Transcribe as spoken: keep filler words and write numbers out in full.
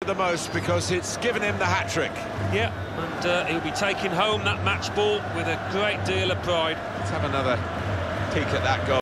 the most because it's given him the hat-trick. Yeah, and uh, he'll be taking home that match ball with a great deal of pride. Let's have another peek at that goal.